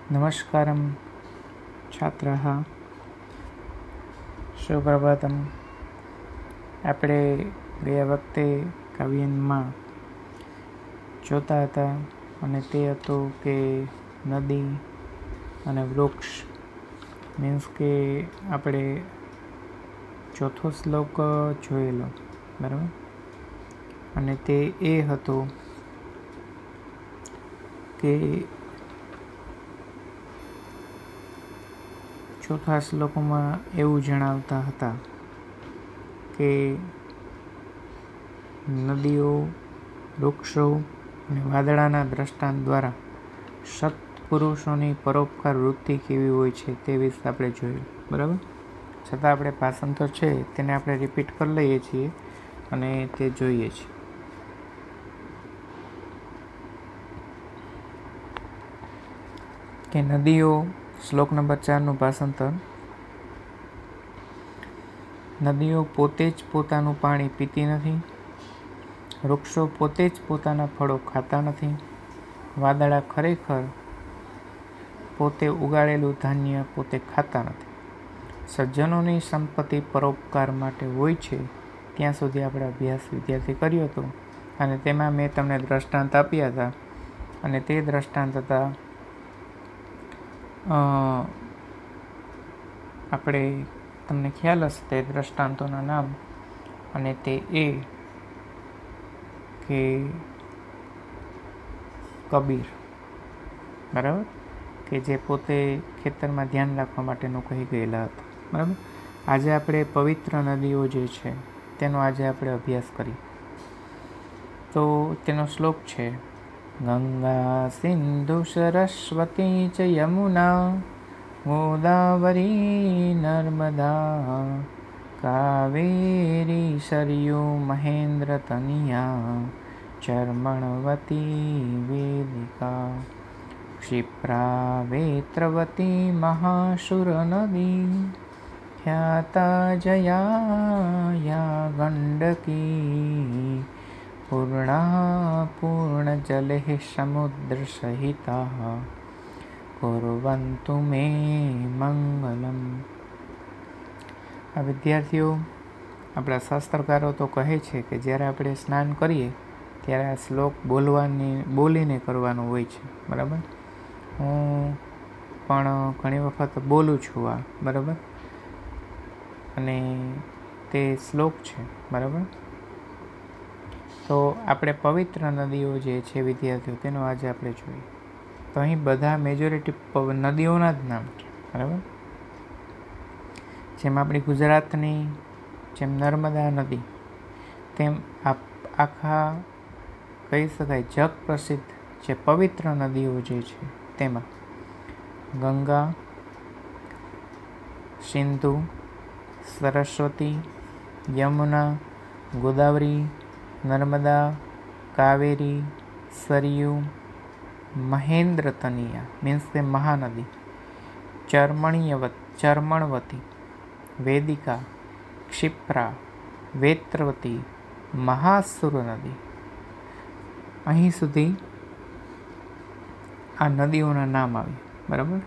નમસ્કારમ છાત્રાः સુપ્રભાતમ. આપણે ગયા વખતે કાવ્યમાં જોતા હતા અને તે હતું કે નદી અને વૃક્ષ મીન્સ કે આપણે ચોથો શ્લોક જોયેલો, બરાબર. અને તે એ હતો કે ચોથા શ્લોકમાં એવું જણાવતા હતા કે નદીઓ, વૃક્ષો અને વાદળાના દ્રષ્ટાંત દ્વારા સત્પુરુષોની પરોપકાર વૃત્તિ કેવી હોય છે તે વિશે આપણે જોયું, બરાબર. છતાં આપણે ભાષાંતર છે તેને આપણે રિપીટ કરી લઈએ છીએ અને તે જોઈએ છીએ. કે નદીઓ, શ્લોક નંબર 4નું ભાષાંતર. નદીઓ પોતે જ પોતાનું પાણી પીતી નથી, વૃક્ષો પોતે જ પોતાના ફળો ખાતા નથી, વાદળા ખરેખર પોતે ઉગાડેલું ધાન્ય પોતે ખાતા નથી. સજ્જનોની સંપત્તિ પરોપકાર માટે હોય છે ત્યાં સુધી આપણે અભ્યાસ વિદ્યાર્થી કર્યો હતો અને તેમાં મેં તમને દ્રષ્ટાંત આપ્યા હતા અને તે દ્રષ્ટાંત હતા આપણે તમને ખ્યાલ હશે તે દ્રષ્ટાંતોના નામ, અને તે એ કે કબીર, બરાબર, કે જે પોતે ખેતરમાં ધ્યાન રાખવા માટેનું કહી ગયેલા હતા, બરાબર. આજે આપણે પવિત્ર નદીઓ જે છે તેનો આજે આપણે અભ્યાસ કરીએ. તો તેનો શ્લોક છે: ગંગા સિંધુ સરસ્વતી ચ યમુના ગોદાવરી નર્મદા કાવેરી સરયુ મહેન્દ્ર તનિયા ચર્મણવતી વેદિકા ક્ષિપ્રા વેત્રવતી મહાસુર નદી ખ્યાતા જયા ગંડકી પૂર્ણા પૂર્ણજલે સમુદ્ર સહિતા કુર્વન્તુ મે મંગલમ. આ વિદ્યાર્થીઓ, આપણા શાસ્ત્રકારો તો કહે છે કે જ્યારે આપણે સ્નાન કરીએ ત્યારે આ શ્લોક બોલીને કરવાનું હોય છે, બરાબર. હું પણ ઘણી વખત બોલું છું આ, બરાબર, અને તે શ્લોક છે, બરાબર. તો આપણે પવિત્ર નદીઓ જે છે વિદ્યાર્થીઓ તેનો આજે આપણે જોઈએ. તો અહીં બધા મેજોરિટી નદીઓના જ નામ છે, બરાબર. જેમ આપણી ગુજરાતની જેમ નર્મદા નદી, તેમ આખા કહી શકાય જગ પ્રસિદ્ધ જે પવિત્ર નદીઓ જે છે તેમાં ગંગા, સિંધુ, સરસ્વતી, યમુના, ગોદાવરી, નર્મદા, કાવેરી, સરયુ, મહેન્દ્ર તનિયા મીન્સ કે મહાનદી, ચર્મણવતી, વેદિકા, ક્ષિપ્રા, વેત્રવતી, મહાસુર નદી. અહીં સુધી આ નદીઓના નામ આવ્યા, બરાબર.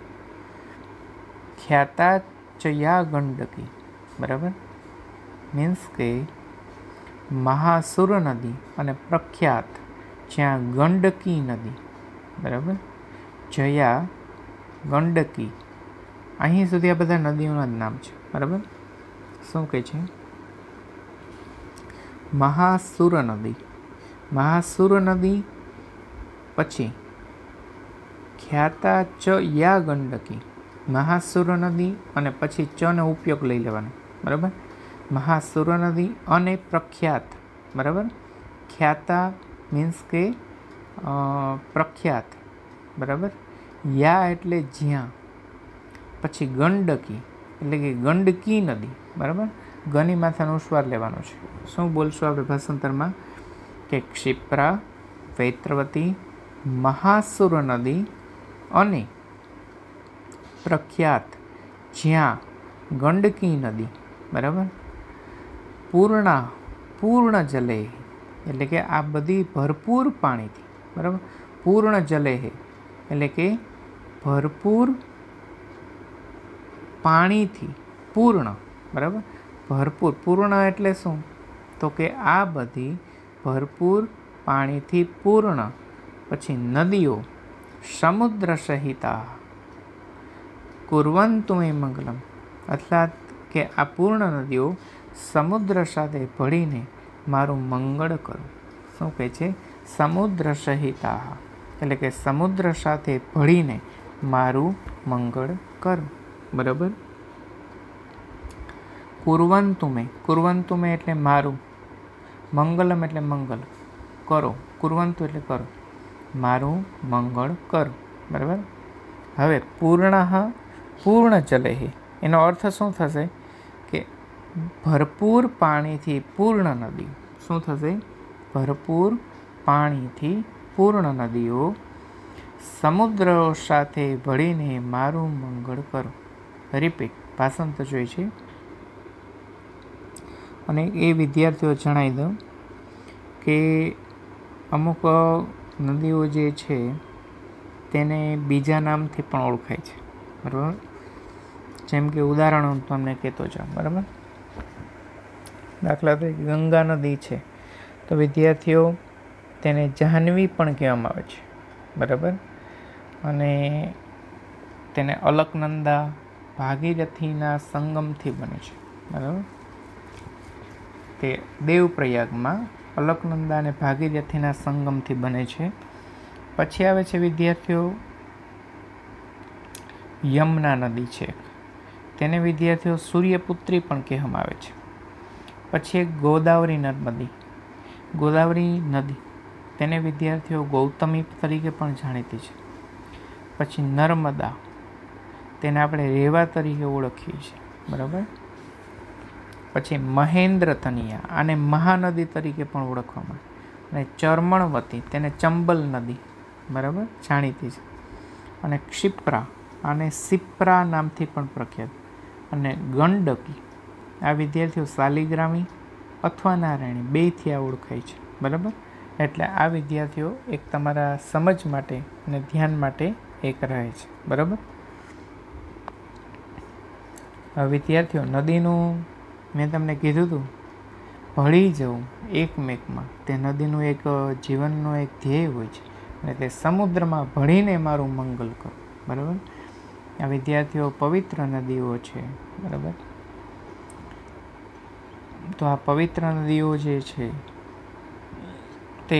ખ્યાતા ચયા ગંડકી, બરાબર, મીન્સ કે મહાસુર નદી અને પ્રખ્યાત જ્યાં ગંડકી નદી, બરાબર, જયા, ગંડકી, અહીં સુધી આ બધા નદીઓના જ નામ છે, બરાબર. શું કહે છે? મહાસુર નદી, મહાસુર નદી, પછી ખ્યાતા ચ યા ગંડકી, મહાસુર નદી અને પછી ચ નો ઉપયોગ લઈ લેવાનો, બરાબર. મહાસુર નદી અને પ્રખ્યાત, બરાબર. ખ્યાતા મીન્સ કે પ્રખ્યાત, બરાબર. યા એટલે જ્યાં, પછી ગંડકી એટલે કે ગંડકી નદી, બરાબર. ગની માથાનો ઉસ્વાર લેવાનો છે. શું બોલશું આપણે ભાષાંતરમાં? કે ક્ષિપ્રા, વેત્રવતી, મહાસુર નદી અને પ્રખ્યાત જ્યાં ગંડકી નદી, બરાબર. પૂર્ણ જલે એટલે કે આ બધી ભરપૂર પાણીથી, બરાબર. પૂર્ણ જલે એટલે કે ભરપૂર પાણીથી પૂર્ણ, બરાબર. ભરપૂર, પૂર્ણ એટલે શું? તો કે આ બધી ભરપૂર પાણીથી પૂર્ણ પછી નદીઓ સમુદ્ર સહિતા કુર્વંતુ મે મંગલમ, અર્થાત કે આ પૂર્ણ નદીઓ સમુદ્ર સાથે ભળીને મારું મંગળ કરો. શું કહે છે? સમુદ્ર સહિતા, એટલે કે સમુદ્ર સાથે ભળીને મારું મંગળ કરો. બરાબર. કુર્વંતુ મે, કુર્વંતુ મે એટલે મારું, મંગલમ એટલે મંગલ, કરો, કુર્વંતુ એટલે કરો, મારું મંગળ કરો. બરાબર. હવે પૂર્ણ પૂર્ણ ચલે હે, એનો અર્થ શું થશે? કે ભરપૂર પાણીથી પૂર્ણ નદી. શું થશે? ભરપૂર પાણીથી પૂર્ણ નદીઓ સમુદ્ર સાથે ભળીને મારું મંગળ કરો. રિપીટ, ભાષાંતર જોઈ છે. અને એ વિદ્યાર્થીઓ જણાવી દઉં કે અમુક નદીઓ જે છે તેને બીજા નામથી પણ ઓળખાય છે. બરાબર. જેમ કે ઉદાહરણો તમને કહેતો જાઉં. બરાબર. દાખલા તરીકે ગંગા નદી છે તો વિદ્યાર્થીઓ તેને જાહ્નવી પણ કહેવામાં આવે છે. બરાબર. અને તેને અલકનંદા, ભાગીરથીના સંગમથી બને છે. બરાબર. તે દેવપ્રયાગમાં અલકનંદા અને ભાગીરથીના સંગમથી બને છે. પછી આવે છે વિદ્યાર્થીઓ યમુના નદી છે, તેને વિદ્યાર્થીઓ સૂર્યપુત્રી પણ કહેવામાં આવે છે. પછી એક ગોદાવરી નર્મદી, ગોદાવરી નદી, તેને વિદ્યાર્થીઓ ગૌતમી તરીકે પણ જાણીતી છે. પછી નર્મદા, તેને આપણે રેવા તરીકે ઓળખીએ છીએ. બરાબર. પછી મહેન્દ્ર તનિયા, આને મહાનદી તરીકે પણ ઓળખવામાં આવે. અને ચર્મણવતી, તેને ચંબલ નદી, બરાબર, જાણીતી છે. અને ક્ષિપ્રા, આને સિપ્રા નામથી પણ પ્રખ્યાત. અને ગંડકી, આ વિદ્યાર્થીઓ શાલિગ્રામી અથવા નારાયણી બેયથી આ ઓળખાય છે. બરાબર. એટલે આ વિદ્યાર્થીઓ એક તમારા સમજ માટે અને ધ્યાન માટે એક રહે છે. બરાબર. વિદ્યાર્થીઓ નદીનું મેં તમને કીધું હતું ભળી જવું એકમેકમાં, તે નદીનું એક જીવનનું એક ધ્યેય હોય છે અને તે સમુદ્રમાં ભળીને મારું મંગલ કરો. બરાબર. આ વિદ્યાર્થીઓ પવિત્ર નદીઓ છે. બરાબર. તો આ પવિત્ર નદીઓ જે છે તે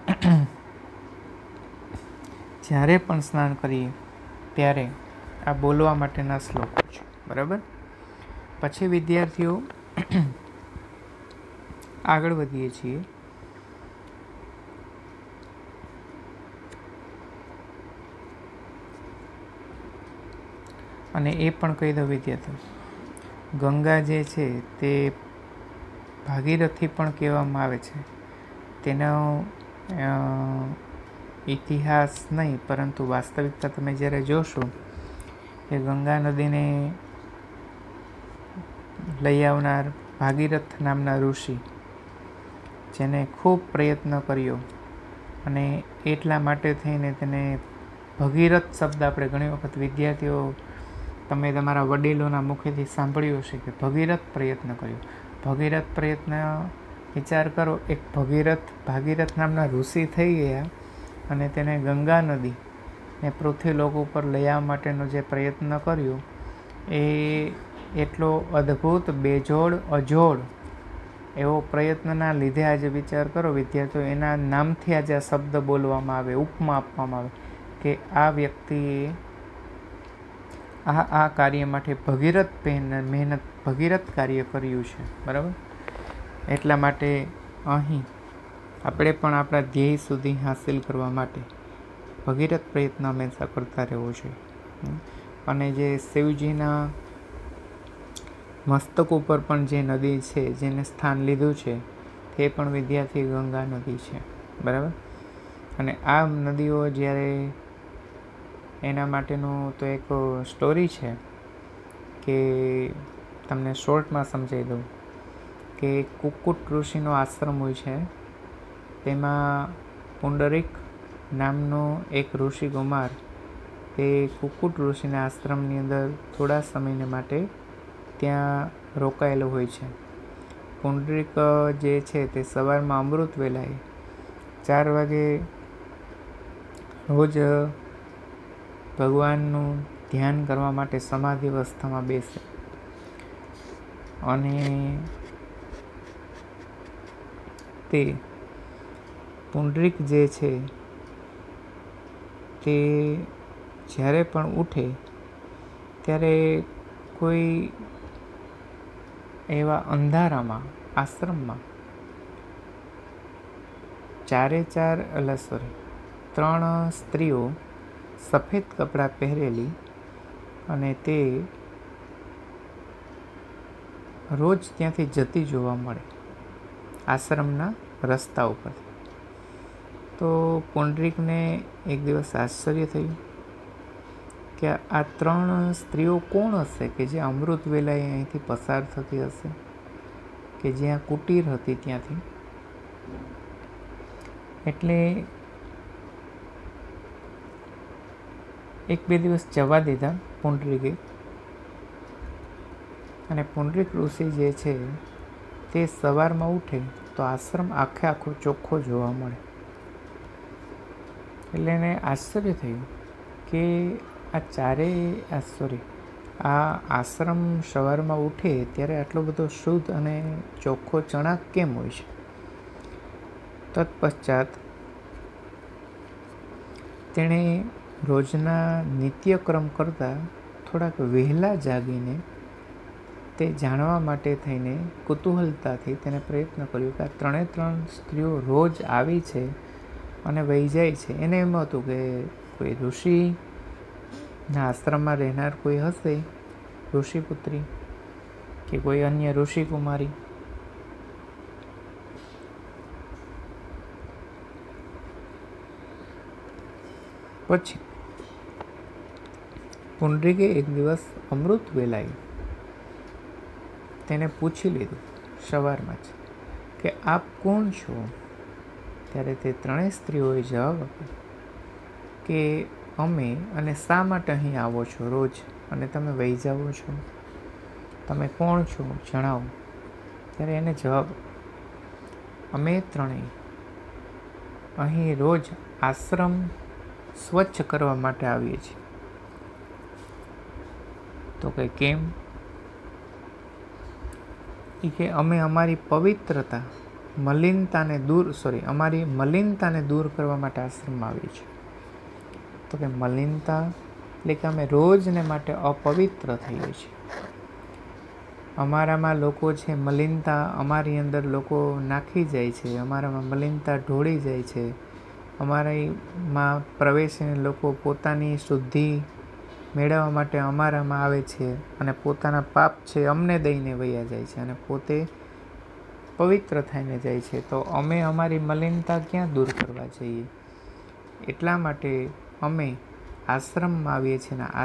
જ્યારે પણ સ્નાન કરીએ ત્યારે આ બોલવા માટેના શ્લોકો છે. બરાબર. પછી વિદ્યાર્થીઓ આગળ વધીએ છીએ. અને એ પણ કહી દઉં વિદ્યાર્થીઓ, ગંગા જે છે તે ભાગીરથી પણ કહેવામાં આવે છે. તેનો ઇતિહાસ નહીં પરંતુ વાસ્તવિકતા તમે જ્યારે જોશો કે ગંગા નદીને લઈ આવનાર ભાગીરથ નામના ઋષિ, જેને ખૂબ પ્રયત્ન કર્યો અને એટલા માટે થઈને તેને ભગીરથ શબ્દ આપણે ઘણી વખત વિદ્યાર્થીઓ તમે તમારા વડીલોના મુખેથી સાંભળ્યું હશે કે ભગીરથ પ્રયત્ન કર્યો. ભગીરથ પ્રયત્ન વિચાર કરો, એક ભાગીરથ નામના ઋષિ થઈ ગયા અને તેને ગંગા નદીને પૃથ્વીલોક ઉપર લઈ આવવા માટેનો જે પ્રયત્ન કર્યો એ એટલો અદ્ભુત, બેજોડ, અજોડ એવો પ્રયત્નના લીધે આજે વિચાર કરો વિદ્યાર્થીઓ, એના નામથી આજે આ શબ્દ બોલવામાં આવે, ઉપમા આપવામાં આવે કે આ વ્યક્તિએ આ કાર્ય માટે ભગીરથ કાર્ય કર્યું છે. બરાબર. એટલા માટે અહીં આપણે પણ આપણા ધ્યેય સુધી હાંસિલ કરવા માટે ભગીરથ પ્રયત્ન હંમેશા કરતા રહેવો જોઈએ. અને જે શિવજીના મસ્તક ઉપર પણ જે નદી છે જેને સ્થાન લીધું છે તે પણ વિદ્યાર્થી ગંગા નદી છે. બરાબર. અને આ નદીઓ જ્યારે એના માટેનું તો એક સ્ટોરી છે કે તમને શોર્ટમાં સમજાવી દઉં કે કુકુટ ઋષિનો આશ્રમ હોય છે. તેમાં પુંડરીક નામનો એક ઋષિ કુમાર તે કુકુટ ઋષિના આશ્રમની અંદર થોડા સમયને માટે ત્યાં રોકાયેલો હોય છે. પુંડરીક જે છે તે સવારમાં અમૃત વેલાએ 4 વાગે રોજ ભગવાનનું ધ્યાન કરવા માટે સમાધિ અવસ્થામાં બેસે અને તે પુંડરીક જે છે તે જ્યારે પણ ઉઠે ત્યારે કોઈ એવા અંધારામાં આશ્રમમાં 3 સ્ત્રીઓ સફેદ કપડાં પહેરેલી અને તે રોજ ત્યાંથી જતી જોવા મળે આશ્રમના રસ્તા ઉપર. તો પુંડરીકને એક દિવસ આશ્ચર્ય થયું કે આ 3 સ્ત્રીઓ કોણ હશે કે જે અમૃત વેલાએ અહીંથી પસાર થતી હશે, કે જ્યાં કુટીર હતી ત્યાંથી. એટલે 1-2 દિવસ જવા દીધા પુંડરીકે. અને પુંડરીક ઋષિ જે છે તે સવારમાં ઉઠે તો આશ્રમ આખો ચોખ્ખો જોવા મળે. એટલે એને આશ્ચર્ય થયું કે આ આશ્રમ સવારમાં ઉઠે ત્યારે આટલો બધો શુદ્ધ અને ચોખ્ખો ચણાક કેમ હોય છે. તત્પશ્ચાત તેણે રોજના નિત્યક્રમ કરતાં થોડાક વહેલા જાગીને તે જાણવા માટે થઈને કુતૂહલતાથી તેને પ્રયત્ન કર્યો કે આ 3 સ્ત્રીઓ રોજ આવી છે અને વહી જાય છે. એને એમ હતું કે કોઈ ઋષિના આશ્રમમાં રહેનાર કોઈ હશે, ઋષિપુત્રી કે કોઈ અન્ય ઋષિકુમારી. પછી પુંડરીકે એક દિવસ અમૃત વેલાએ તેને પૂછી લીધું સવારમાં જ કે આપ કોણ છો. ત્યારે તે 3 સ્ત્રીઓએ જવાબ આપ્યો કે અમે અને શા માટે અહીં આવો છો રોજ અને તમે વહી જાઓ છો, તમે કોણ છો જણાવો. ત્યારે એને જવાબ, અમે 3 અહીં રોજ આશ્રમ સ્વચ્છ કરવા માટે આવીએ છીએ. તો કે કેમ? કે અમે અમારી મલિનતાને દૂર કરવા માટે આશ્રમમાં આવીએ છીએ. તો કે મલિનતા એટલે કે અમે રોજને માટે અપવિત્ર થઈએ છીએ. અમારામાં લોકો છે મલિનતા અમારી અંદર લોકો નાખી જાય છે, અમારામાં મલિનતા ઢોળી જાય છે. અમારામાં પ્રવેશીને લોકો પોતાની શુદ્ધિ મેળવવા માટે અમારામાં આવે છે અને પોતાના પાપ છે અમને દઈને વયા જાય છે અને પોતે પવિત્ર થઈને જાય છે. તો અમે અમારી મલિનતા ક્યાં દૂર કરવા જઈએ? એટલા માટે અમે આશ્રમમાં આવીએ છીએ અને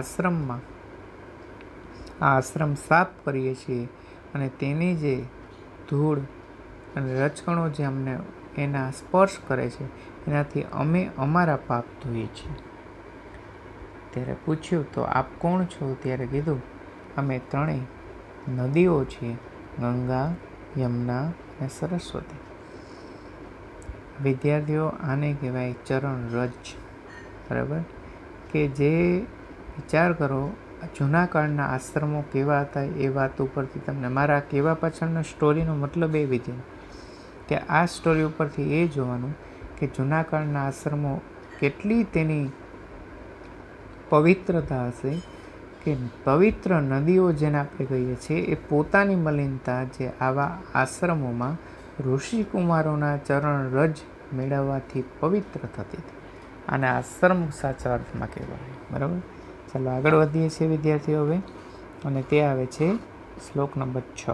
આશ્રમ સાફ કરીએ છીએ અને તેની જે ધૂળ અને રજકણો જે અમને એના સ્પર્શ કરે છે એનાથી અમે અમારા પાપ ધોઈએ છીએ. ત્યારે પૂછ્યું તો આપ કોણ છો? ત્યારે કીધું અમે 3 નદીઓ છીએ, ગંગા, યમુના અને સરસ્વતી. વિદ્યાર્થીઓ, આને કહેવાય ચરણ રજ. બરાબર? કે જે વિચાર કરો જૂના કાળના આશ્રમો કેવા હતા એ વાત ઉપરથી તમને મારા કહેવા પાછળનો સ્ટોરીનો મતલબ એ વિધ્ય કે આ સ્ટોરી ઉપરથી એ જોવાનું કે જૂના કાળના આશ્રમો કેટલી તેની પવિત્રતા હશે કે પવિત્ર નદીઓ જેને આપણે કહીએ છીએ એ પોતાની મલિનતા જે આવા આશ્રમોમાં ઋષિકુમારોના ચરણ રજ મેળવવાથી પવિત્ર થતી હતી. અને આશ્રમ સાચા અર્થમાં કહેવાય. બરાબર? ચાલો આગળ વધીએ છીએ વિદ્યાર્થીઓ હવે, અને તે આવે છે શ્લોક નંબર 6.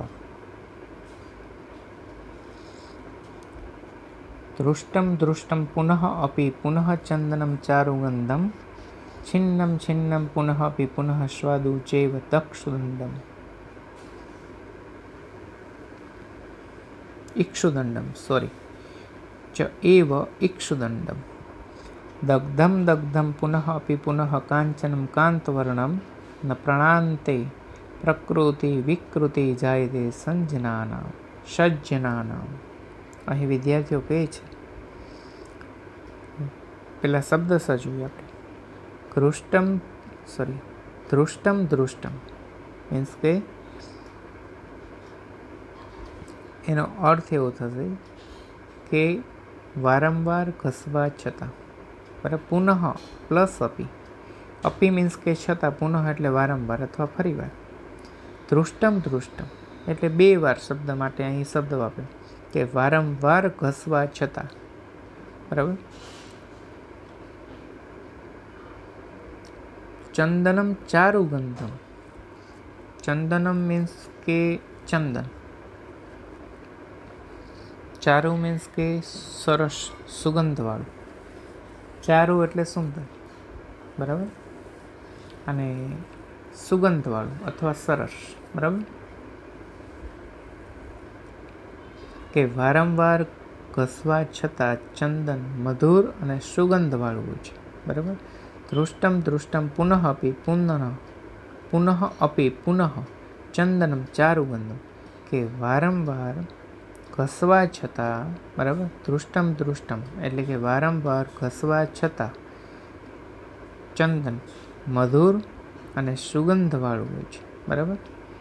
દૃષ્ટમ પુનઃ અપી પુનઃ ચંદનમ ચારુગંધમ છિન્નમ પુનઃ અપી પુનઃ સ્વાદુ ચૈવ તક્ષુદંડમ. ઈક્ષુદંડમ ચ એવ ઈક્ષુદંડમ. દગ્ધમ દગ્ધમ પુનઃ અપી પુનઃ કાંચનમ કાંતવર્ણમ ન પ્રણાંતે પ્રકૃતિ વિકૃતિ જાયતે સંજ્ઞાનામ સજ્જનાનામ. અહીં વિદ્યાર્થીઓ કહે છે, પેલા શબ્દ સજવીએ આપણે. ધૃષ્ટમ દૃષ્ટમ મીન્સ કે એનો અર્થ એવો થશે કે વારંવાર ઘસવા છતાં, બરાબર. પુનઃ પ્લસ અપી મીન્સ કે છતાં, પુનઃ એટલે વારંવાર અથવા ફરીવાર. ધૃષ્ટમ એટલે 2 વાર શબ્દ માટે અહીં શબ્દ વાપરે કે વારંવાર ઘસવા છતાં, બરાબર. ચંદનમ ચારુગંધમ. ચંદનમ મીન્સ કે ચંદન, ચારુ મીન્સ કે સરસ, સુગંધવાળું. ચારુ એટલે સુંદર, બરાબર, અને સુગંધવાળું અથવા સરસ, બરાબર. કે વારંવાર ઘસવા છતાં ચંદન મધુર અને સુગંધવાળું હોય છે, બરાબર. ધૃષ્ટમ પુનઃ અપી પુનઃ ચંદનમ ચારુગંધમ, કે વારંવાર ઘસવા છતાં, બરાબર. ધૃષ્ટમ એટલે કે વારંવાર ઘસવા છતાં ચંદન મધુર અને સુગંધવાળું હોય છે, બરાબર.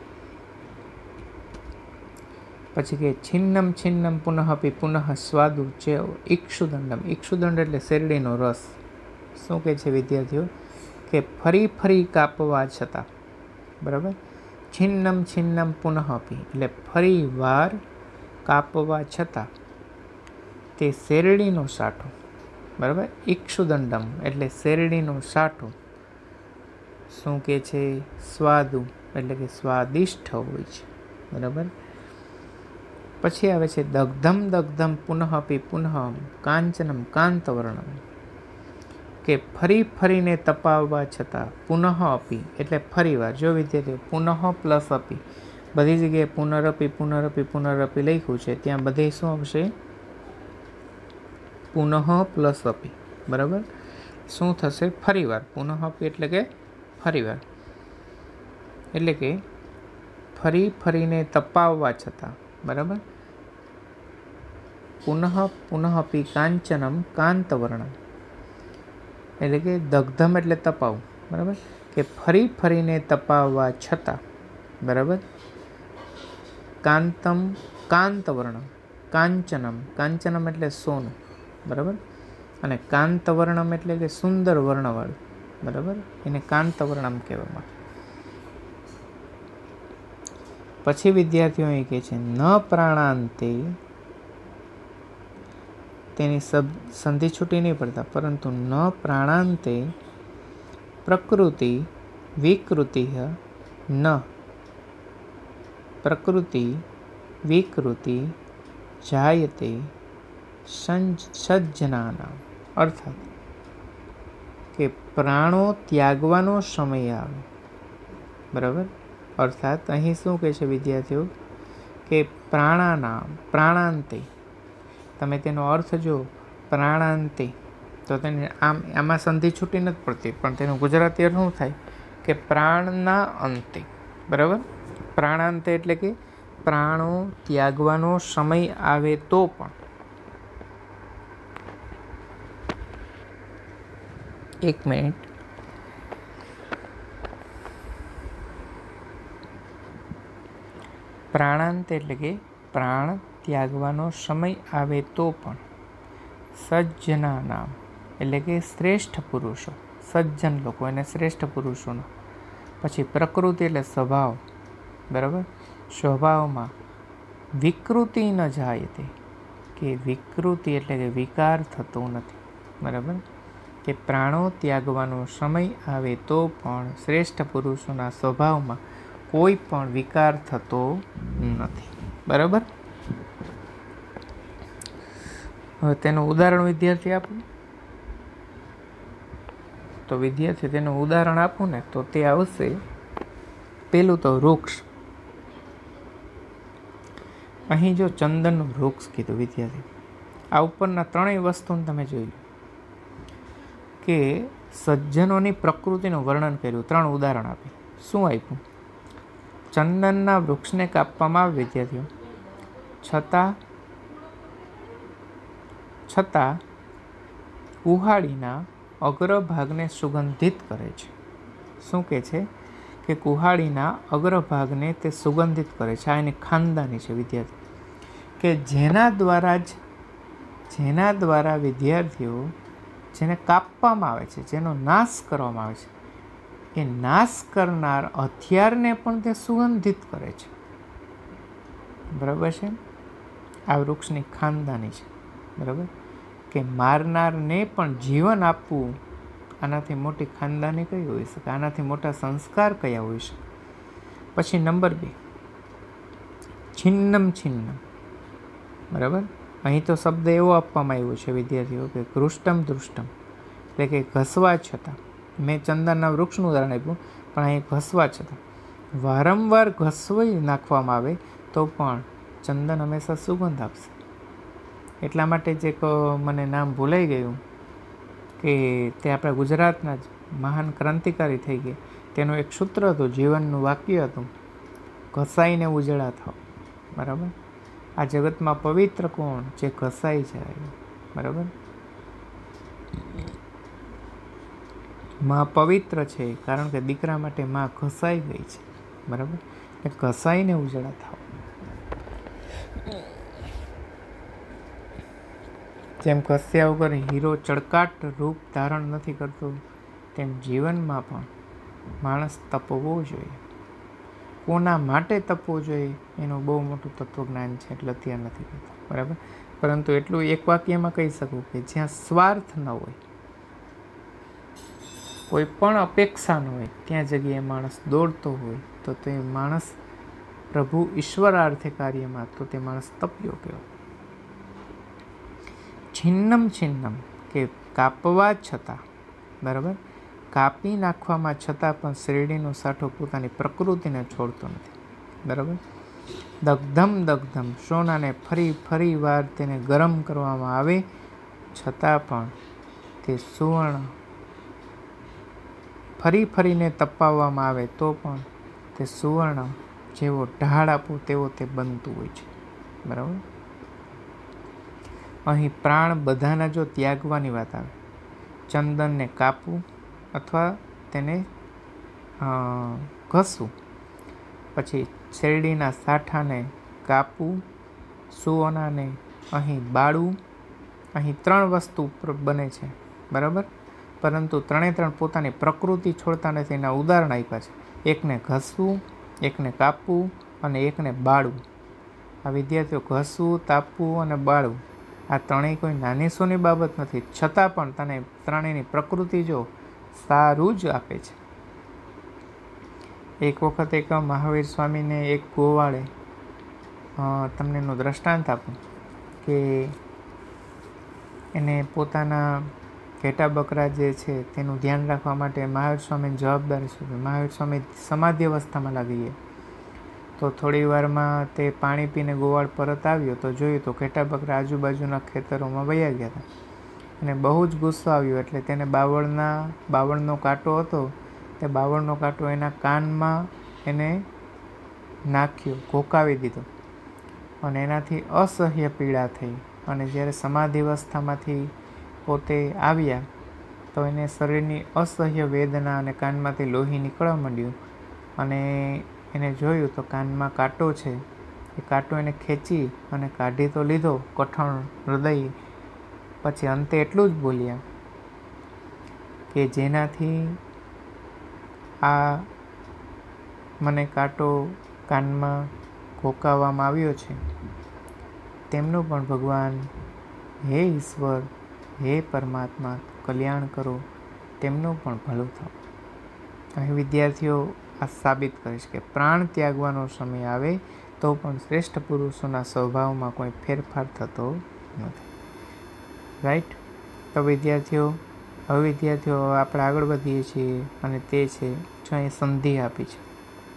પછી કે છિન્નમ પુનઃ અપી પુનઃ સ્વાદુ છે ઇક્ષુદંડમ. ઇક્ષુદંડ એટલે શેરડીનો રસ. શું કહે છે વિદ્યાર્થીઓ કે ફરી કાપવા છતાં, બરાબર. છિન્નમ પુનઃ અપી એટલે ફરી વાર કાપવા છતાં તે શેરડીનો સાઠો, બરાબર. ઇક્ષુદંડમ એટલે શેરડીનો સાઠો શું કે છે? સ્વાદુ એટલે કે સ્વાદિષ્ટ હોય છે, બરાબર. પછી આવે છે દગ્ધમ પુનઃ અપી પુનઃ કાંચનમ કાંતવર્ણમ, કે ફરીને તપાવવા છતાં પુનઃ અપી એટલે ફરીવાર. જો વિદ્યાર્થીઓ પુનઃ પ્લસ અપી, બધી જગ્યાએ પુનરપી લખ્યું છે, ત્યાં બધે શું આવશે? પુનઃ પ્લસ અપી, બરાબર. શું થશે? ફરીવાર. પુનઃ અપી એટલે કે ફરીવાર, એટલે કે ફરીને તપાવવા છતાં, બરાબર. પુનઃ અપી કાંચનમ કાંતવર્ણમ એટલે કે દગ્ધમ એટલે તપાવવું, બરાબર. કે ફરીને તપાવવા છતાં, બરાબર. કાંતવર્ણમ કાંચનમ એટલે સોનું, બરાબર. અને કાંતવર્ણમ એટલે કે સુંદર વર્ણવાળું, બરાબર. એને કાંતવર્ણમ કહેવામાં. પછી વિદ્યાર્થીઓ એ કહે છે ન પ્રાણાંતે, તેની સંધિ છૂટી નહીં પડતા, પરંતુ ન પ્રાણાંતે પ્રકૃતિ વિકૃતિ ન પ્રકૃતિ વિકૃતિ જાયતે સજ્જનાનામ. અર્થાત કે પ્રાણો ત્યાગવાનો સમય આવે, બરાબર. અર્થાત અહીં શું કહે છે વિદ્યાર્થીઓ કે પ્રાણાંતે, તમે તેનો અર્થ જો પ્રાણાંતે, તો તેને આમાં સંધિ છૂટી નથી પડતી, પણ તેનું ગુજરાતી અર્થ શું થાય કે પ્રાણના અંતે, બરાબર. પ્રાણાંતે એટલે કે પ્રાણો ત્યાગવાનો સમય આવે તો પણ. એક મિનિટ. પ્રાણાંત એટલે કે પ્રાણ ત્યાગવાનો સમય આવે તો પણ. સજ્જના નામ એટલે કે શ્રેષ્ઠ પુરુષો, સજ્જન લોકો, એને શ્રેષ્ઠ પુરુષોનો. પછી પ્રકૃતિ એટલે સ્વભાવ, બરાબર. સ્વભાવમાં વિકૃતિ ન જાય તે, કે વિકૃતિ એટલે કે વિકાર થતો નથી, બરાબર. કે પ્રાણો ત્યાગવાનો સમય આવે તો પણ શ્રેષ્ઠ પુરુષોના સ્વભાવમાં કોઈ પણ વિકાર થતો નથી, બરાબર. હવે તેનું ઉદાહરણ વિદ્યાર્થી આપું તો તેનું ઉદાહરણ આપું ને તો તે આવશે. પેલું તો વૃક્ષ. અહીં જો ચંદનનું વૃક્ષ કીધું વિદ્યાર્થી, આ ઉપરના ત્રણેય વસ્તુને તમે જોઈ લો. કે સજ્જનોની પ્રકૃતિનું વર્ણન કર્યું. 3 ઉદાહરણ આપી. શું આપ્યું? ચંદનના વૃક્ષને કાપવામાં આવે વિદ્યાર્થીઓ, છતાં કુહાડીના અગ્રભાગને સુગંધિત કરે છે. શું કહે છે? કે કુહાડીના અગ્રભાગને તે સુગંધિત કરે છે. આ એની ખાનદાની છે વિદ્યાર્થી, કે જેના દ્વારા વિદ્યાર્થીઓ જેને કાપવામાં આવે છે, જેનો નાશ કરવામાં આવે છે, એ નાશ કરનાર હથિયારને પણ તે સુગંધિત કરે છે. બરાબર છે? આ વૃક્ષની ખાનદાની છે. બરાબર? કે મારનારને પણ જીવન આપવું, આનાથી મોટી ખાનદાની કઈ હોઈ શકે? આનાથી મોટા સંસ્કાર કયા હોઈ શકે? પછી નંબર 2, છિન્નમ છિન્નમ. બરાબર? અહીં તો શબ્દ એવો આપવામાં આવ્યો છે વિદ્યાર્થીઓ કે કૃષ્ટમ દૃષ્ટમ, એટલે કે ઘસવા છતાં. મેં ચંદનના વૃક્ષનું ઉદાહરણ આપ્યું, પણ અહીં ઘસવા છતાં વારંવાર ઘસવી નાખવામાં આવે તો પણ ચંદન હંમેશા સુગંધ આપશે. એટલા માટે જ એક મને નામ ભૂલાઈ ગયું કે તે આપણા ગુજરાતના જ મહાન ક્રાંતિકારી થઈ ગયા, તેનું એક સૂત્ર હતું, જીવનનું વાક્ય હતું, ઘસાઈને ઉજળા થાવ. બરાબર? આ જગતમાં પવિત્ર કોણ? જે ઘસાઈ જાય. બરાબર? માં પવિત્ર છે કારણ કે દીકરા માટે માં ઘસાઈ ગઈ છે. બરાબર? એ ઘસાઈને ઉજળા થાવ. જેમ ઘસ્યા વગર હીરો ચળકાટ રૂપ ધારણ નથી કરતો, તેમ જીવનમાં પણ માણસ તપવો જોઈએ. કોના માટે તપવો જોઈએ એનું બહુ મોટું તત્વજ્ઞાન છે, એટલે અત્યારે નથી કહેતા. બરાબર? પરંતુ એટલું એક વાક્યમાં કહી શકું કે જ્યાં સ્વાર્થ ન હોય, કોઈ પણ અપેક્ષા ન હોય, ત્યાં જગ્યાએ માણસ દોડતો હોય તો તે માણસ પ્રભુ ઈશ્વરાર્થે કાર્યમાં, તો તે માણસ તપ્યો કહેવાય. છિન્નમ છિન્નમ, કે કાપવા છતાં. બરાબર? કાપી નાખવામાં છતાં પણ શેરડીનો સાઠો પોતાની પ્રકૃતિને છોડતો નથી. બરાબર? દગ્ધમ દગ્ધમ, સોનાને ફરી વાર તેને ગરમ કરવામાં આવે છતાં પણ તે સુવર્ણ, ફરીને તપાવવામાં આવે તો પણ તે સુવર્ણ જેવો ઢાળ આપો તેવો તે બનતું હોય છે. બરાબર? અહીં પ્રાણ બધાના જો ત્યાગવાની વાત આવે, ચંદનને કાપવું અથવા તેને ઘસવું, પછી શેરડીના સાઠાને કાપવું, સુવર્ણને અહીં બાળવું, અહીં 3 વસ્તુ બને છે. બરાબર? પરંતુ 3 પોતાની પ્રકૃતિ છોડતા નથી. એના ઉદાહરણ આપ્યા છે. એકને ઘસવું, એકને કાપવું અને એકને બાળવું. આ વિદ્યાર્થીઓ ઘસવું, તાપવું અને બાળવું, આ 3 કોઈ નાની સોની બાબત નથી, છતાં પણ તને 3ની પ્રકૃતિ જો સારું જ આપે છે. એક વખત એક મહાવીર સ્વામીને એક ગોવાળે, તમને એનું દ્રષ્ટાંત આપું કે એને પોતાના ઘેટા બકરા જે છે તેનું ધ્યાન રાખવા માટે મહાવીર સ્વામીની જવાબદારી સોંપી. મહાવીર સ્વામી સમાધિ અવસ્થામાં લાગી ગયા. તો થોડી વારમાં તે પાણી પીને ગોવાળ પરત આવ્યો તો જોયું તો ઘેટા બકરા આજુબાજુના ખેતરોમાં વયા ગયા હતા. અને બહુ જ ગુસ્સો આવ્યો, એટલે તેને બાવળનો કાંટો હતો, તે બાવળનો કાંટો એના કાનમાં એને નાખ્યો, ઘોકાવી દીધો, અને એનાથી અસહ્ય પીડા થઈ. અને જ્યારે સમાધિ અવસ્થામાંથી પોતે આવ્યા તો એને શરીરની અસહ્ય વેદના અને કાનમાંથી લોહી નીકળવા માંડ્યું. અને એને જોયું તો કાનમાં કાંટો છે. એ કાંટો એને ખેંચી અને કાઢી તો લીધો કઠણ હૃદય. પછી અંતે એટલું જ બોલ્યા કે જેનાથી આ મને કાંટો કાનમાં ઘોકાવવામાં આવ્યો છે, તેમનું પણ ભગવાન, હે ઈશ્વર, હે પરમાત્મા, કલ્યાણ કરો, તેમનું પણ ભલું થાવ. અહીં વિદ્યાર્થીઓ આ સાબિત કરે છે કે પ્રાણ ત્યાગવાનો સમય આવે તો પણ શ્રેષ્ઠ પુરુષોના સ્વભાવમાં કોઈ ફેરફાર થતો નથી. રાઈટ? તો વિદ્યાર્થીઓ આપણે આગળ વધીએ છીએ, અને તે છે જો અહીં સંધિ આપી છે,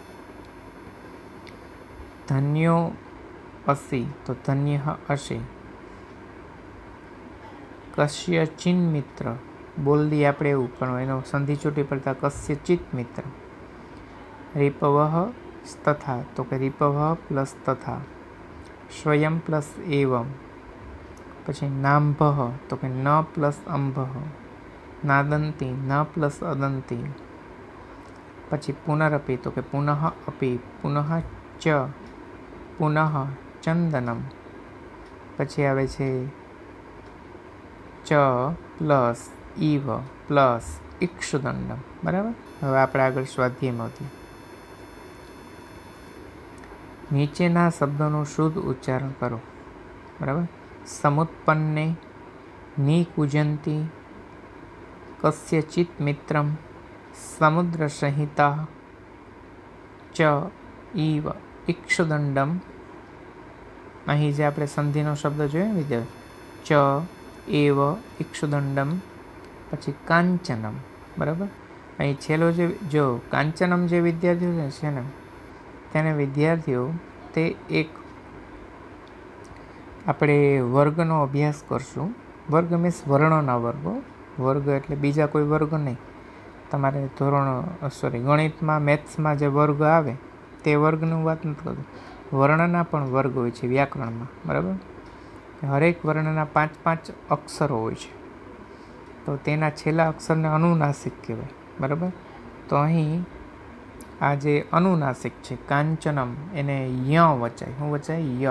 ધન્યો અસી, તો ધન્ય અસી, કશ્ય ચિન્મિત્ર, બોલ દઈએ આપણે એવું, પણ એનો સંધિ છૂટી પડતા કસ્યચિત મિત્ર. રીપવઃ તથા, તો કે રીપવઃ પ્લસ તથા, સ્વયં પ્લસ એવમ, પછી નાંભઃ, તો કે ન પ્લસ અંભઃ, નાદંતી, ન પ્લસ અદંતી, પછી પુનરપી, તો કે પુનઃ અપી, પુનઃ ચ, પુનઃ ચંદનમ, પછી આવે છે ચ પ્લસ ઈવ પ્લસ ઇક્ષુદંડમ. બરાબર. હવે આપણે આગળ સ્વાધ્યાયમાં હતી. નીચેના શબ્દોનું શુદ્ધ ઉચ્ચારણ કરો. બરાબર. સમુત્પન્ને, નિકુજંતી, કસ્યચિત મિત્રમ, સમુદ્ર સંહિતા, ચ ઈવ ઇક્ષુદંડમ. અહીં જે આપણે સંધિનો શબ્દ જોયો ને વિદ્યાર્થી, ચ એવ ઇક્ષુદંડમ, પછી કાંચનમ. બરાબર. અહીં છેલ્લો જો કાંચનમ જે વિદ્યાર્થીઓ છે ને, તેને વિદ્યાર્થીઓ તે એક આપણે વર્ગનો અભ્યાસ કરશું. વર્ગ મીન્સ વર્ણના વર્ગો. વર્ગ એટલે બીજા કોઈ વર્ગ નહીં. તમારે ગણિતમાં, મેથ્સમાં જે વર્ગ આવે તે વર્ગનું વાત નથી કરતો. વર્ણના પણ વર્ગ હોય છે વ્યાકરણમાં. બરાબર. હરેક વર્ણના 5-5 અક્ષરો હોય છે, તો તેના છેલ્લા અક્ષરને અનુનાસિક કહેવાય. બરાબર. તો અહીં આ જે અનુનાસિક છે કાંચનમ, એને ય વચાય. શું વચાય? ય.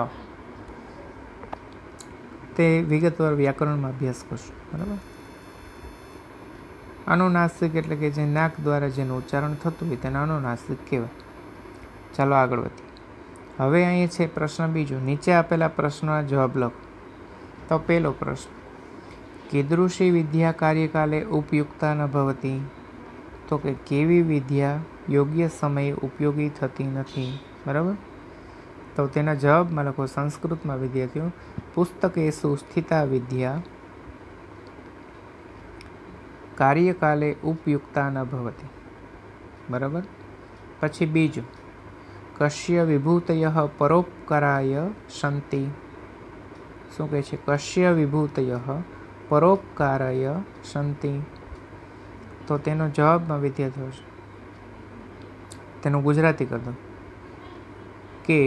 તે વિગતવાર વ્યાકરણમાં અભ્યાસ કરશું. બરાબર. અનુનાસિક એટલે કે જે નાક દ્વારા જેનું ઉચ્ચારણ થતું હોય તેને અનુનાસિક કહેવાય. ચાલો આગળ વધીએ. હવે અહીં છે પ્રશ્ન બીજો. નીચે આપેલા પ્રશ્નોના જવાબ લખો. તો પહેલો પ્રશ્ન, કીદૃશી વિદ્યા કાર્યકાલે ઉપયુક્તા ન ભવતી, તો કે કેવી વિદ્યા યોગ્ય સમયે ઉપયોગી થતી નથી. બરાબર. તો તેના જવાબમાં લખો. સંસ્કૃતમાં વિદ્યાર્થીઓ, પુસ્તકેષુ સ્થિતા વિદ્યા કાર્યકાલે ઉપયુક્તા ન ભવતી. બરાબર. પછી બીજું, કશ્ય વિભૂતયઃ પરોપકારાય સંતિ. શું કહે છે? કશ્ય વિભૂતયઃ પરોપકારાય સંતિ. તો તેનો જવાબમાં વિદ્યાર્થીઓ છે, તેનું ગુજરાતી કરી દો કે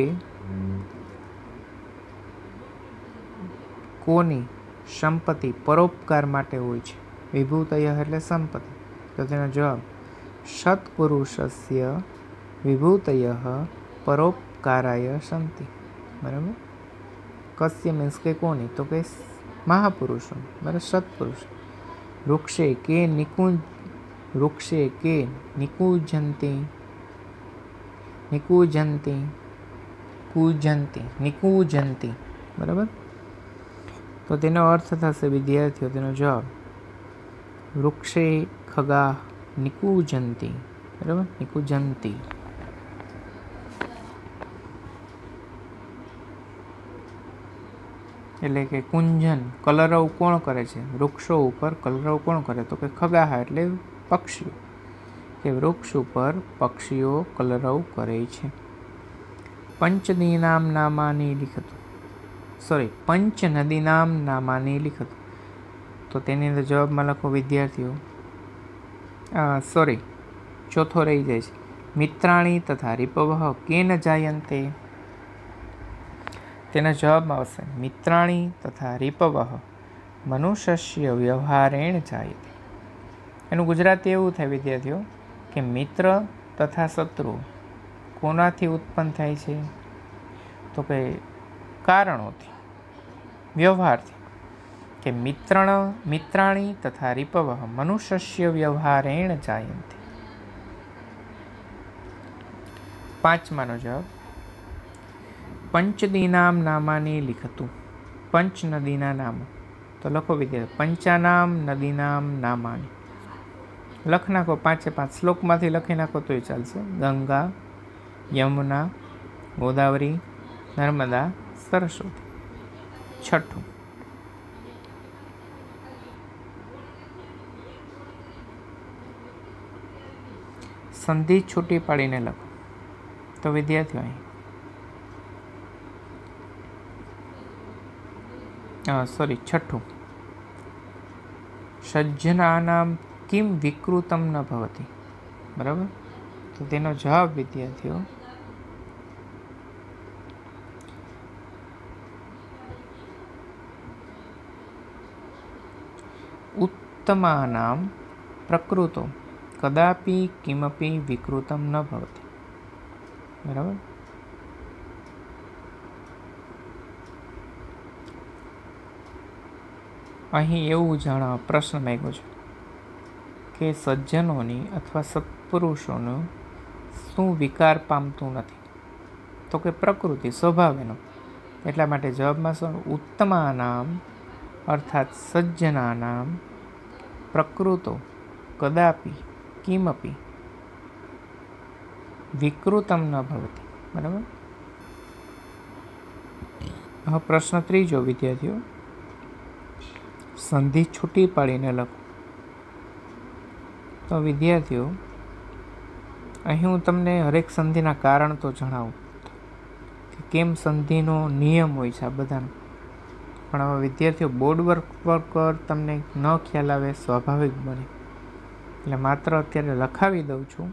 કોની સંપત્તિ પરોપકાર માટે હોય છે. વિભૂતય એટલે સંપત્તિ. તો તેનો જવાબ સત્પુરુષસ્ય વિભૂતય પરોપકારાય સંતિ. બરાબર. કસ્ય મીન્સ કે કોની, તો કે મહાપુરુષો. બરાબર. સત્પુરુષ. વૃક્ષે કે નિકુંજંતી, નિકુંજંતી. બરાબર. તો તેનો અર્થ થશે વિદ્યાર્થીઓ, તેનો જવાબ વૃક્ષે ખગા નિકુંજંતી. બરાબર. નિકુંજંતી. એટલે કે કુંજન, કલરવ કોણ કરે છે? વૃક્ષો ઉપર કલરવ કોણ કરે? તો કે ખગાહ એટલે પક્ષીઓ, કે વૃક્ષ ઉપર પક્ષીઓ કલરવ કરે છે. પંચ નદીનામ નામાની લિખત. તો તેની અંદર જવાબમાં લખો વિદ્યાર્થીઓ, ચોથો રહી જાય છે. મિત્રાણી તથા રિપવઃ કેન જાયન્તે. તેના જવાબમાં આવશે મિત્રાણી તથા રિપવઃ મનુષ્ય વ્યવહારેણ જાયતે. એનું ગુજરાતી એવું થાય વિદ્યાર્થીઓ કે મિત્ર તથા શત્રુ કોનાથી ઉત્પન્ન થાય છે? તો કે કારણોથી, વ્યવહારથી. કે મિત્રાણી તથા રિપવઃ મનુષ્ય વ્યવહારેણ જાયન્તે. પાંચમાનો જવાબ, પંચદીનામ નામાની લિખતું. પંચ નદીના નામો. તો લખો વિદ્યાર્થી, પંચાનામ નદીનામ નામાની. લખ નાખો, 5-5 શ્લોકમાંથી લખી નાખો તોય ચાલશે. ગંગા, યમુના, ગોદાવરી, નર્મદા, સરસ્વતી. છઠ્ઠું, સંધિ છૂટી પાડીને લખો. તો વિદ્યાર્થીઓ અહીં છઠ્ઠું, સજ્જનાનામ કિમ વિકૃતમ ન ભવતિ. બરાબર. તો તેનો જવાબ વિદ્યાર્થીઓ ઉત્તમાનામ પ્રકૃતો કદાપી કિમપી વિકૃતમ ન ભવતિ. બરાબર. અહીં એવું જાણવા પ્રશ્ન માંગ્યો છે કે સજ્જનોની અથવા સત્પુરુષોનું શું વિકાર પામતું નથી? તો કે પ્રકૃતિ, સ્વભાવ એનો. એટલા માટે જવાબમાં શું? ઉત્તમાનામ અર્થાત સજ્જનાનામ પ્રકૃતો કદાપી કિમપી વિકૃતમ ન ભવતિ. બરાબર. હવે પ્રશ્ન ત્રીજો વિદ્યાર્થીઓ, સંધિ છૂટી પાડીને લખો. તો વિદ્યાર્થીઓ અહીં હું તમને હરેક સંધિના કારણ તો જણાવું કે કેમ સંધિનો નિયમ હોય છે આ બધાનો. પણ હવે વિદ્યાર્થીઓ બોર્ડ વર્ક પર તમને ન ખ્યાલ આવે સ્વાભાવિક બને, એટલે માત્ર અત્યારે લખાવી દઉં છું.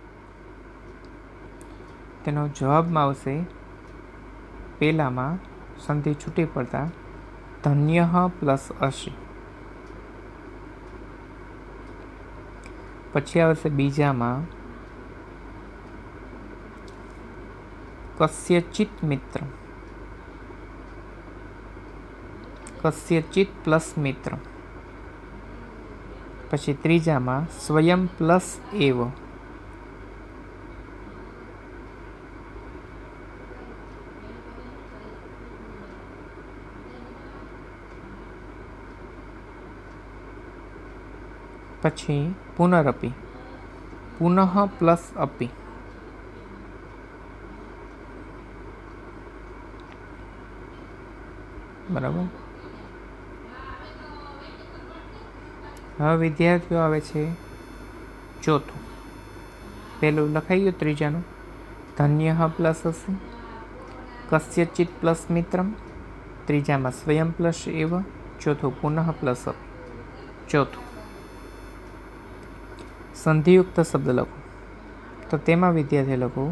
તેનો જવાબમાં આવશે પહેલામાં સંધિ છૂટી પડતા ધન્યઃ પ્લસ અસી. પછી આવશે બીજામાં કસ્યચિત મિત્ર, કસ્યચિત પ્લસ મિત્ર. પછી ત્રીજામાં સ્વયં પ્લસ એવ. પછી પુનરપી, પુનઃ પ્લસ અપી. બરાબર. હવે વિદ્યાર્થીઓ આવે છે ચોથું. પહેલું લખાઈ ગયું ત્રીજાનું ધન્ય પ્લસ અસી, કસ્યચિત પ્લસ મિત્રમ, ત્રીજામાં સ્વયં પ્લસ એવ, ચોથું પુનઃ પ્લસ અપી. ચોથું સંધિયુક્ત શબ્દ લખો. તો તેમાં વિદ્યાર્થી લખો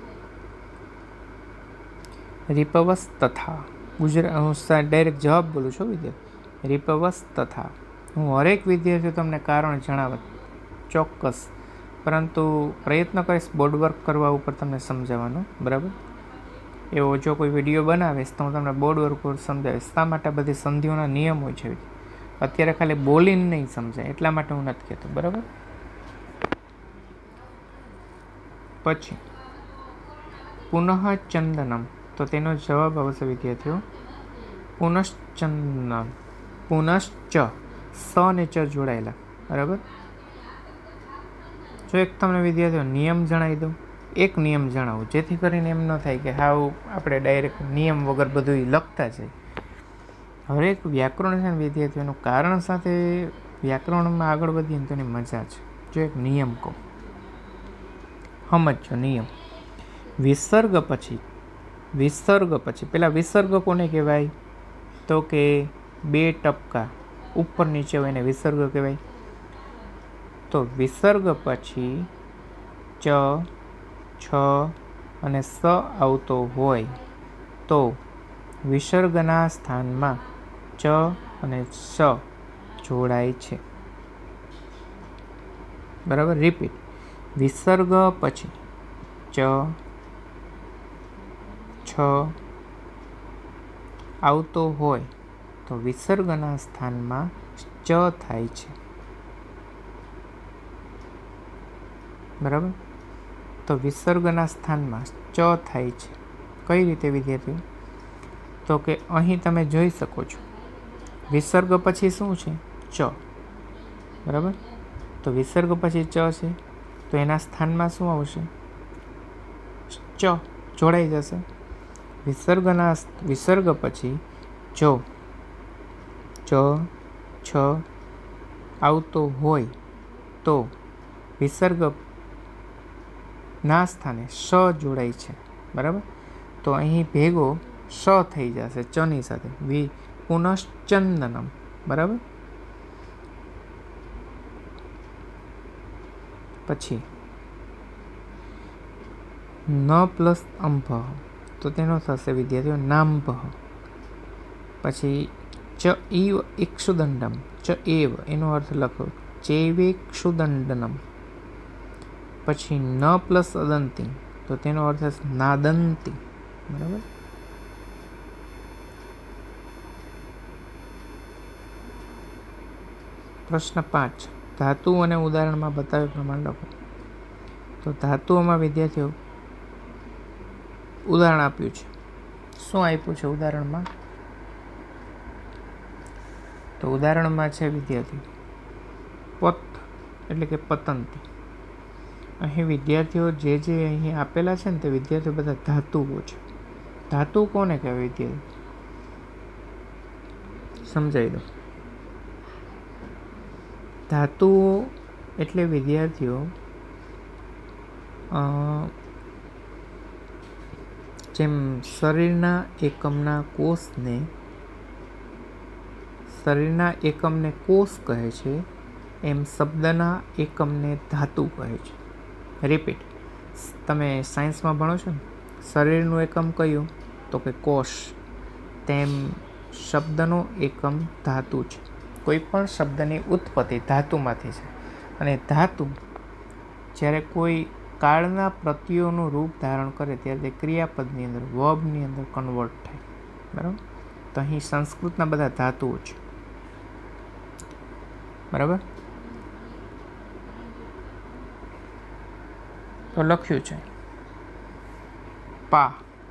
રીપવસ તથા. ગુજરાત હું ડાયરેક્ટ જવાબ બોલું છું વિદ્યાર્થી. રીપવસ તથા. હું હરેક વિદ્યાર્થીઓ તમને કારણ જણાવત ચોક્કસ, પરંતુ પ્રયત્ન કરીશ બોર્ડ વર્ક કરવા ઉપર તમને સમજાવવાનો. બરાબર. એવો જો કોઈ વિડીયો બનાવીશ તો હું તમને બોર્ડ વર્ક ઉપર સમજાવીશ શા માટે બધી સંધિઓના નિયમ હોય છે. અત્યારે ખાલી બોલીને નહીં સમજાય એટલા માટે હું નથી કહેતો. બરાબર. પછી પુનઃ ચંદનમ. તો તેનો જવાબ આવશે વિદ્યાર્થીઓ પુનશ્ચંદનમ. પુનશ્ચ, સ અને ચ જોડાયેલા. બરાબર. જો એક તમને વિદ્યાર્થીઓ નિયમ જણાવી દઉં, એક નિયમ જણાવું જેથી કરીને એમ ન થાય કે હાવ આપણે ડાયરેક્ટ નિયમ વગર બધું લખતા છે. હરેક વ્યાકરણ છે ને વિદ્યાર્થીઓનું કારણ સાથે વ્યાકરણમાં આગળ વધીએ ને તો એની મજા છે. જો એક નિયમ કહું, સમજો નિયમ. વિસર્ગ પછી પેલા વિસર્ગ કોને કહેવાય? તો કે બે ટપકા ઉપર નીચે હોય એને વિસર્ગ કહેવાય. તો વિસર્ગ પછી ચ, છ અને સ આવતો હોય તો વિસર્ગના સ્થાનમાં ચ અને સ જોડાય છે. બરાબર. રિપીટ. વિસર્ગ પછી ચ, છ આવતો હોય તો વિસર્ગના સ્થાનમાં ચ થાય છે. બરાબર. તો વિસર્ગના સ્થાનમાં ચ થાય છે. કઈ રીતે વિદ્યાર્થીઓ? તો કે અહીં તમે જોઈ શકો છો વિસર્ગ પછી શું છે? ચ. બરાબર. તો વિસર્ગ પછી ચ છે તો એના સ્થાનમાં શું આવશે? ચ જોડાઈ જશે. વિસર્ગ પછી જો ચ, છ આવતો હોય તો વિસર્ગના સ્થાને સ જોડાય છે. બરાબર. તો અહીં ભેગો સ થઈ જશે ચની સાથે. પુનશ્ચંદનમ. બરાબર. પછી ન પ્લસ અંભ, તો તેનો થશે વિદ્યાર્થીઓ નાંભ. પછી ચ ઈવ ઇક્ષુદંડમ, ચ એવ એનો અર્થ લખો ચૈવેક્ષુદંડનમ. પછી ન પ્લસ અદંતી, તો તેનો અર્થ થશે નાદંતી. બરાબર. પ્રશ્ન 5, ધાતુ અને ઉદાહરણમાં બતાવ્યા પ્રમાણે લખો. તો ધાતુઓમાં વિદ્યાર્થીઓ ઉદાહરણ આપ્યું છે. શું આપ્યું છે ઉદાહરણમાં? તો ઉદાહરણમાં છે વિદ્યાર્થી પત એટલે કે પતંતી. અહીં વિદ્યાર્થીઓ જે અહીં આપેલા છે ને તે વિદ્યાર્થીઓ બધા ધાતુઓ છે. ધાતુ કોને કહેવાય વિદ્યાર્થી? સમજાવી દો. ધાતુઓ એટલે વિદ્યાર્થીઓ જેમ શરીરના એકમને કોષ કહે છે, એમ શબ્દના એકમને ધાતુ કહે છે. રિપીટ, તમે સાયન્સમાં ભણો છો ને, શરીરનું એકમ કયું? તો કે કોષ. તેમ શબ્દનો એકમ ધાતુ છે. કોઈ પણ શબ્દની ઉત્પત્તિ ધાતુમાંથી છે. અને ધાતુ જ્યારે કોઈ કાળના પ્રત્યયોનું રૂપ ધારણ કરે ત્યારે તે ક્રિયાપદની અંદર વર્બની અંદર કન્વર્ટ થાય. બરાબર. તો અહીં સંસ્કૃતના બધા ધાતુઓ છે. બરાબર. તો લખ્યું છે પા,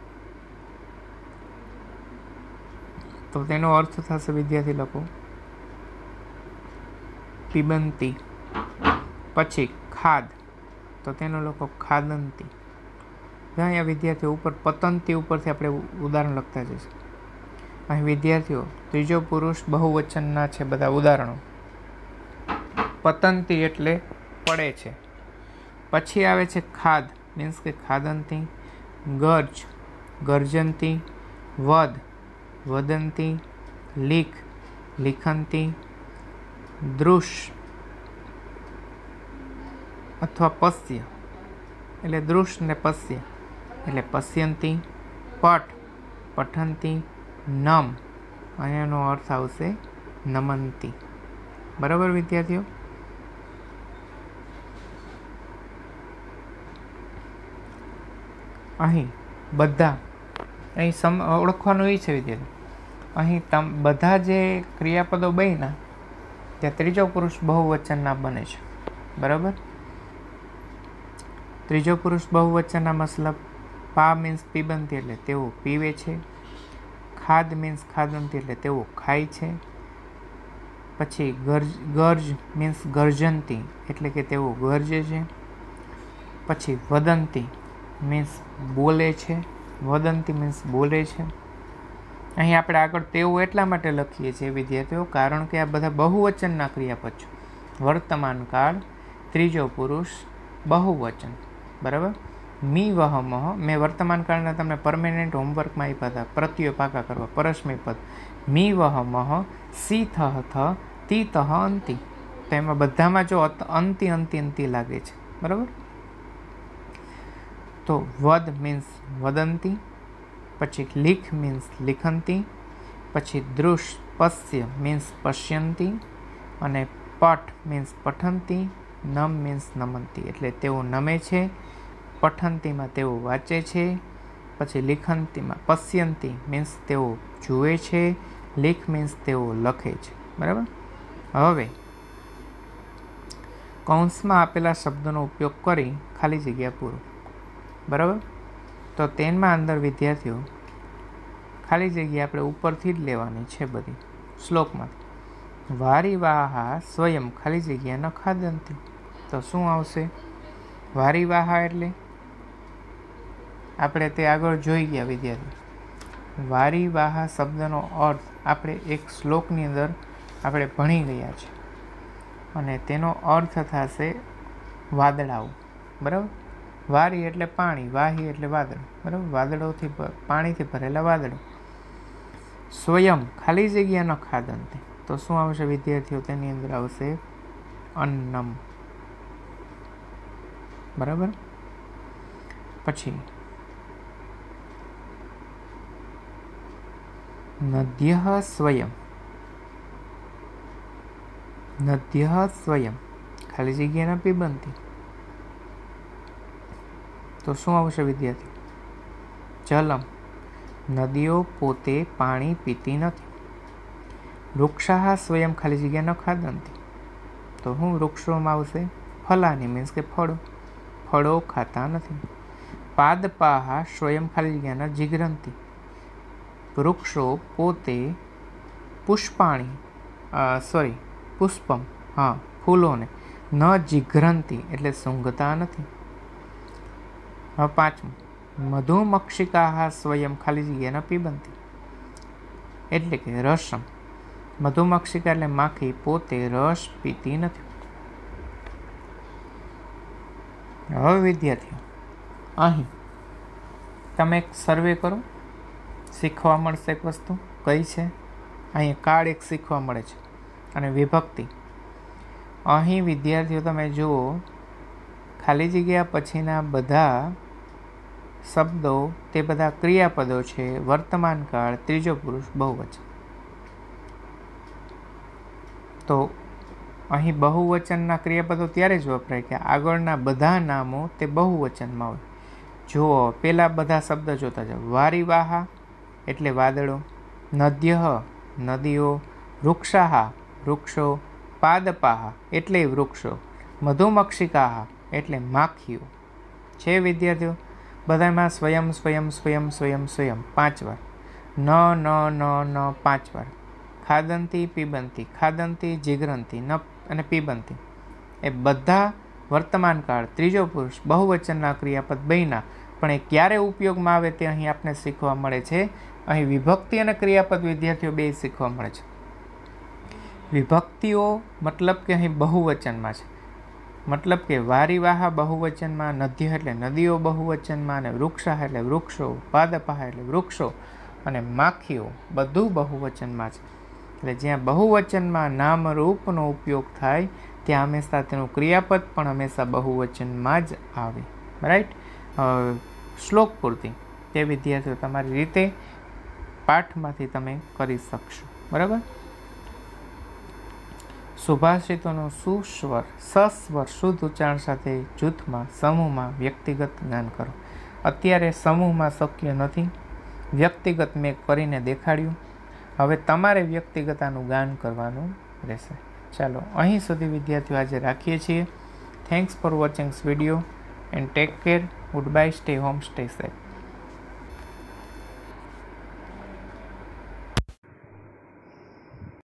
તો તેનો અર્થ થશે વિદ્યાર્થી લખો પીબંતી. પછી ખાદ, તો તેનો લખો ખાદંતી. અહીંયા વિદ્યાર્થીઓ ઉપર પતંતી ઉપરથી આપણે ઉદાહરણ લખતા જઈશું. અહીં વિદ્યાર્થીઓ ત્રીજો પુરુષ બહુવચનના છે બધા ઉદાહરણો. પતંતી એટલે પડે છે. પછી આવે છે ખાદ, મીન્સ કે ખાદંતી. ગર્જ, ગર્જંતી. વદ, વદંતી. લીખ, લિખંતી. દૃશ અથવા પશ્ય એટલે દૃશ ને પશ્ય એટલે પશ્યંતી. પટ, પઠંતી. નમ, અહીંયાનો અર્થ આવશે નમંતી. બરાબર વિદ્યાર્થીઓ. અહીં બધા ઓળખવાનું એ છે વિદ્યાર્થી, અહીં બધા જે ક્રિયાપદો બન્યા ત્યાં ત્રીજો પુરુષ બહુવચનના બને છે. બરાબર. ત્રીજો પુરુષ બહુવચનના મતલબ પા મીન્સ પીબંતી એટલે તેઓ પીવે છે. ખાદ મીન્સ ખાદંતી એટલે તેઓ ખાય છે. પછી ગર્જ મીન્સ ગર્જંતી એટલે કે તેઓ ગર્જે છે. પછી વદંતી મીન્સ બોલે છે. વદંતી મીન્સ બોલે છે. અહીં આપણે આગળ તેઓ એટલા માટે લખીએ છીએ વિદ્યાર્થીઓ કારણ કે આ બધા બહુવચનના ક્રિયાપદ છે. વર્તમાન કાળ, ત્રીજો પુરુષ, બહુવચન. બરાબર. મી વહમહ, મેં વર્તમાન કાળના તમને પરમેનન્ટ હોમવર્કમાં આપ્યા હતા પ્રત્યયો પાકા કરવા. પરસ્મય પદ મી વહમહ, સી થહ થ, તી તહ અંતિ. તો એમાં બધામાં જો અંતિ અંતિ અંતિ લાગે છે. બરાબર. તો વદ મીન્સ વદંતી. પછી લીખ મીન્સ લિખંતી. પછી દૃશ પશ્ય મીન્સ પશ્યંતી. અને પઠ મીન્સ પઠંતી. નમ મીન્સ નમંતી એટલે તેઓ નમે છે. પઠંતીમાં તેઓ વાંચે છે. પછી લિખંતીમાં પશ્યંતી મીન્સ તેઓ જુએ છે. લીખ મીન્સ તેઓ લખે છે. બરાબર. હવે કૌંસમાં આપેલા શબ્દોનો ઉપયોગ કરી ખાલી જગ્યા પૂરો. બરાબર. તો તેમાં અંદર વિદ્યાર્થીઓ ખાલી જગ્યા આપણે ઉપરથી જ લેવાની છે બધી શ્લોકમાંથી. વારી વાહા સ્વયં ખાલી જગ્યા ન ખાદંતી. તો શું આવશે? વારી વાહા એટલે આપણે તે આગળ જોઈ ગયા વિદ્યાર્થી. વારી વાહા શબ્દનો અર્થ આપણે એક શ્લોકની અંદર આપણે ભણી ગયા છે અને તેનો અર્થ થશે વાદળાઓ. બરાબર. વારી એટલે પાણી, વાહી એટલે વાદળ. બરાબર. વાદળોથી પાણીથી ભરેલા વાદળો. સ્વયં ખાલી જગ્યા ન ખાદંતી. તો શું આવશે વિદ્યાર્થીઓ? તેની અંદર આવશે અન્નમ. બરાબર. પછી નદ્યઃ સ્વયં. નદ્યઃ સ્વયં ખાલી જગ્યાના પીબંતી. તો શું આવશે વિદ્યાર્થી? જલમ. નદીઓ પોતે પાણી પીતી નથી. વૃક્ષાઃ સ્વયં ખાલી જગ્યા ન ખાદંતી. તો હું વૃક્ષોમાં આવશે ફલાની, મીન્સ કે ફળો. ફળો ખાતા નથી. પાદપાઃ સ્વયં ખાલી જગ્યા ન જીઘ્રંતી. વૃક્ષો પોતે પુષ્પમ, હા, ફૂલોને ન જીઘ્રંતી એટલે સૂંઘતા નથી. હવે પાંચમું, મધુમક્ષિકાઃ સ્વયં ખાલી જગ્યા ન પીબંતી. એટલે કે રસમ. મધુમક્ષિકા એટલે માખી પોતે રસ પીતી નથી. હવે વિદ્યાર્થીઓ, અહીં તમે એક સર્વે કરો, શીખવા મળશે એક વસ્તુ. કઈ છે? અહીં કાર્ડ એક શીખવા મળે છે. અને વિભક્તિ. અહીં વિદ્યાર્થીઓ તમે જુઓ, ખાલી જગ્યા પછીના બધા શબ્દો તે બધા ક્રિયાપદો છે. વર્તમાન કાળ, ત્રીજો પુરુષ, બહુવચન. તો અહીં બહુવચનના ક્રિયાપદો ત્યારે જ વપરાય કે આગળના બધા નામો તે બહુવચનમાં હોય. જુઓ, પેલા બધા શબ્દ જોતા જાઓ. વારિવાહા એટલે વાદળો, નદ્યઃ નદીઓ, વૃક્ષાઃ વૃક્ષો, પાદપાઃ એટલે વૃક્ષો, મધુમક્ષિકાઃ એટલે માખીઓ છે. વિદ્યાર્થીઓ, બધામાં સ્વયં સ્વયં સ્વયં સ્વયં સ્વયં 5 વાર. ન 5 વાર. ખાદંતી પીબંતી, ખાદંતી જીઘ્રંતી, ન અને પીબંતી એ બધા વર્તમાન કાળ, ત્રીજો પુરુષ, બહુવચનના ક્રિયાપદ બન્યા. પણ એ ક્યારે ઉપયોગમાં આવે તે અહીં આપણે શીખવા મળે છે. અહીં વિભક્તિ અને ક્રિયાપદ વિદ્યાર્થીઓ બે શીખવા મળે છે. વિભક્તિઓ મતલબ કે અહીં બહુવચનમાં છે. મતલબ કે વારિવાહા બહુવચનમાં, નદ્ય એટલે નદીઓ બહુવચનમાં, અને વૃક્ષાઃ એટલે વૃક્ષો, પાદપાઃ એટલે વૃક્ષો, અને માખીઓ બધું બહુવચનમાં છે. એટલે જ્યાં બહુવચનમાં નામ રૂપનો ઉપયોગ થાય ત્યાં હંમેશા તેનું ક્રિયાપદ પણ હંમેશા બહુવચનમાં જ આવે. રાઈટ. શ્લોક પૂર્તિ તે વિદ્યાર્થીઓ તમારી રીતે પાઠમાંથી તમે કરી શકશો. બરાબર. સુભાષિતોનું સુસ્વર, સસ્વર, શુદ્ધ ઉચ્ચારણ સાથે જૂથમાં, સમૂહમાં વ્યક્તિગત જ્ઞાન કરો. અત્યારે સમૂહમાં શક્ય નથી. વ્યક્તિગત મેં કરીને દેખાડ્યું. હવે તમારે વ્યક્તિગત આનું ગાન કરવાનું રહેશે. ચાલો, અહીં સુધી વિદ્યાર્થીઓ આજે રાખીએ છીએ. Thanks for watching this video and take care. Goodbye. Stay home. Stay safe.